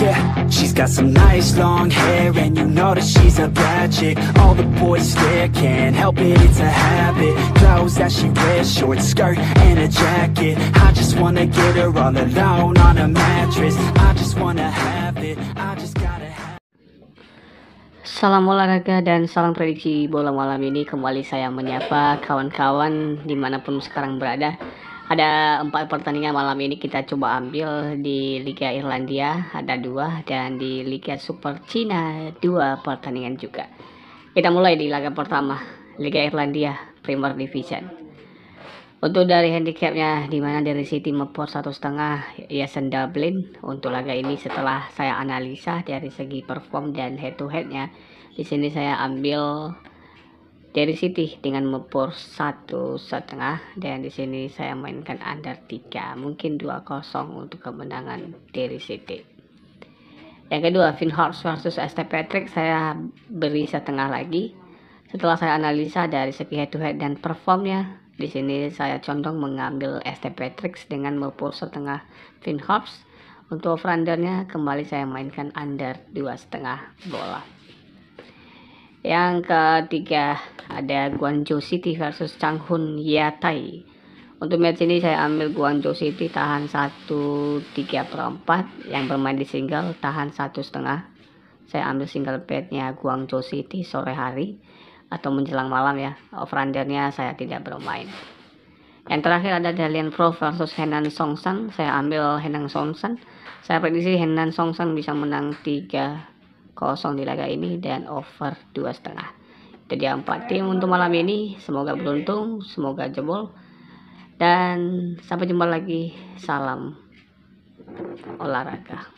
Yeah, she's got some nice long hair, and you know that she's a bad chick. All the boys stare, can't help it, it's a habit. Clothes that she wears, short skirt and a jacket. I just wanna get her all alone on a mattress. I just wanna have it, I just gotta have. Salam olahraga dan salam prediksi bola malam ini. Kembali saya menyapa kawan-kawan dimanapun sekarang berada. Ada 4 pertandingan malam ini kita coba ambil. Di Liga Irlandia ada 2, dan di Liga Super Cina 2 pertandingan juga. Kita mulai di laga pertama, Liga Irlandia Premier Division. Untuk dari handicapnya, dimana dari City mepor 1,5 Yasen Dublin. Untuk laga ini setelah saya analisa dari segi perform dan head to headnya, di sini saya ambil dari City dengan mepor 1,5, dan di sini saya mainkan under 3, mungkin 2-0 untuk kemenangan dari City. Yang kedua, Finn Harps versus St. Patrick, saya beri 1,5 lagi. Setelah saya analisa dari segi head to head dan performnya, di sini saya condong mengambil St. Patrick dengan mepor 1,5 Finn Harps. Untuk over-undernya kembali saya mainkan under 2,5 bola. Yang ketiga ada Guangzhou City versus Changhun Yatai. Untuk match ini saya ambil Guangzhou City tahan 1/3/4, yang bermain di single tahan 1,5. Saya ambil single bednya Guangzhou City sore hari atau menjelang malam ya. Over-undernya saya tidak bermain. Yang terakhir ada Dalian Pro versus Henan Songsan. Saya ambil Henan Songsan. Saya prediksi Henan Songsan bisa menang 3-0 di laga ini dan over 2,5. Itu dia 4 tim untuk malam ini. Semoga beruntung, semoga jebol, dan sampai jumpa lagi. Salam olahraga.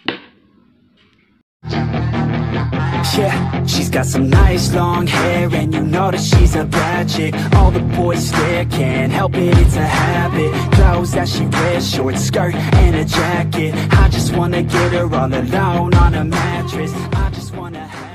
Yeah, she's got some nice long hair, and you know that she's a bad chick. All the boys stare, can't help it, it's a habit. Clothes that she wears, short skirt and a jacket. I just wanna get her all alone on a mattress. I just wanna have